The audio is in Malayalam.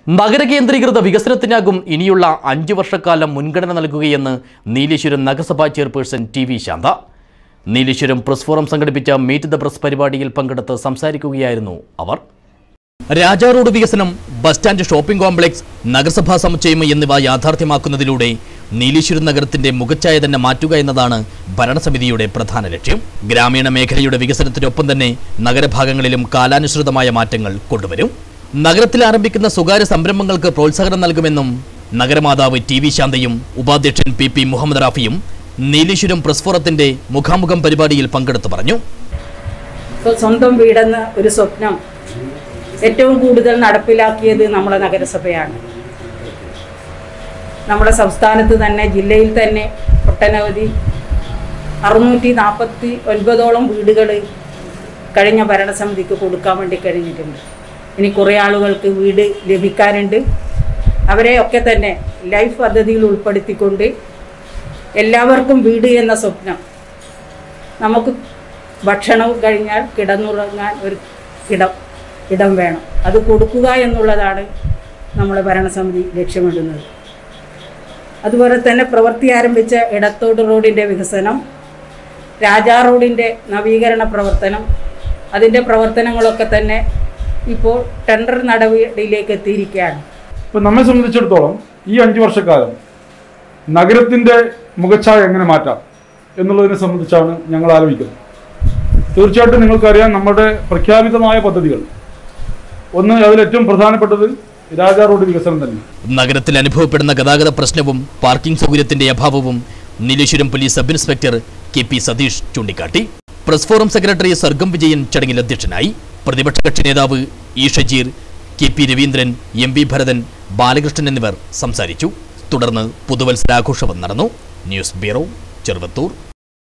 നഗരകേന്ദ്രീകൃത വികസനത്തിനാകും ഇനിയുള്ള 5 വർഷക്കാലം മുൻഗണന നൽകുകയെന്ന് നീലേശ്വരം നഗരസഭാ chairperson T V. Shantha. Nileshwaram press forum സംഘടിപ്പിച്ച മീറ്റ് ദ പ്രസ് പരിപാടിയിൽ പങ്കെടുത്ത് സംസാരിക്കുകയായിരുന്നു അവർ. രാജാ റോഡ് വികസനം, ബസ് സ്റ്റാൻഡ്, ഷോപ്പിംഗ് കോംപ്ലക്സ്, നഗരസഭാ സമുച്ചയം എന്നിവ യാഥാർത്ഥ്യമാക്കുന്നതിലൂടെ നീലേശ്വരം നഗരത്തിന്റെ മുഖച്ഛായ തന്നെ മാറ്റുക എന്നതാണ് ഭരണസമിതിയുടെ പ്രധാന ലക്ഷ്യം. ഗ്രാമീണ മേഖലയുടെ വികസനത്തിനൊപ്പം തന്നെ നഗരഭാഗങ്ങളിലും കാലാനുസൃതമായ മാറ്റങ്ങൾ കൊണ്ടുവരും. നഗരത്തിൽ ആരംഭിക്കുന്ന സ്വകാര്യ സംരംഭങ്ങൾക്ക് പ്രോത്സാഹനം നൽകുമെന്നും നഗരമാതാവ് ടി.വി. ശാന്തയും ഉപാധ്യക്ഷൻ പി. മുഹമ്മദ് റാഫിയും നീലേശ്വരം പ്രസ് ഫോറത്തിന്റെ മുഖാമുഖം പരിപാടിയിൽ പങ്കെടുത്ത് പറഞ്ഞു. സ്വന്തം വീടെന്ന ഒരു സ്വപ്നം ഏറ്റവും കൂടുതൽ നടപ്പിലാക്കിയത് നമ്മുടെ നഗരസഭയാണ്. നമ്മുടെ സംസ്ഥാനത്ത് തന്നെ, ജില്ലയിൽ തന്നെ ഒട്ടനവധി 649ഓളം വീടുകൾ കഴിഞ്ഞ ഭരണസമിതിക്ക് കൊടുക്കാൻ വേണ്ടി കഴിഞ്ഞിട്ടുണ്ട്. ഇനി കുറേ ആളുകൾക്ക് വീട് ലഭിക്കാനുണ്ട്. അവരെയൊക്കെ തന്നെ ലൈഫ് പദ്ധതിയിൽ ഉൾപ്പെടുത്തിക്കൊണ്ട് എല്ലാവർക്കും വീട് എന്ന സ്വപ്നം, നമുക്ക് ഭക്ഷണം കഴിഞ്ഞാൽ കിടന്നുറങ്ങാൻ ഒരു ഇടം വേണം, അത് കൊടുക്കുക എന്നുള്ളതാണ് നമ്മുടെ ഭരണസമിതി ലക്ഷ്യമിടുന്നത്. അതുപോലെ തന്നെ പ്രവൃത്തി ആരംഭിച്ച ഇടത്തോട് റോഡിൻ്റെ വികസനം, രാജാ റോഡിൻ്റെ നവീകരണ പ്രവർത്തനം, അതിൻ്റെ പ്രവർത്തനങ്ങളൊക്കെ തന്നെ ഇപ്പോൾ ടെൻഡർ നടപടിയിലേക്ക് എത്തിയിരിക്കുകയാണ്. ഇപ്പം നമ്മെ സംബന്ധിച്ചിടത്തോളം ഈ 5 വർഷക്കാലം നഗരത്തിൻ്റെ മുഖച്ഛായ എങ്ങനെ മാറ്റാം എന്നുള്ളതിനെ സംബന്ധിച്ചാണ് ഞങ്ങൾ ആലോചിക്കുന്നത്. തീർച്ചയായിട്ടും നിങ്ങൾക്കറിയാം, നമ്മുടെ പ്രഖ്യാപിതമായ പദ്ധതികൾ ഒന്ന്, അതിലേറ്റവും പ്രധാനപ്പെട്ടത് രാജാ റോഡ് വികസനം തന്നെ. നഗരത്തിൽ അനുഭവപ്പെടുന്ന ഗതാഗത പ്രശ്നവും പാർക്കിംഗ് സൗകര്യത്തിന്റെ അഭാവവും Nileshwaram police sub inspector K P. Satheesh ചൂണ്ടിക്കാട്ടി. Press forum secretary Sargam Vijayan ചടങ്ങിൽ അധ്യക്ഷനായി. പ്രതിപക്ഷ കക്ഷി നേതാവ് E. Shajeer, K P. Raveendran, M V. Bharathan, Balakrishnan എന്നിവർ സംസാരിച്ചു. തുടർന്ന് പുതുവത്സരാഘോഷവും നടന്നു. News bureau, Cheruvathur.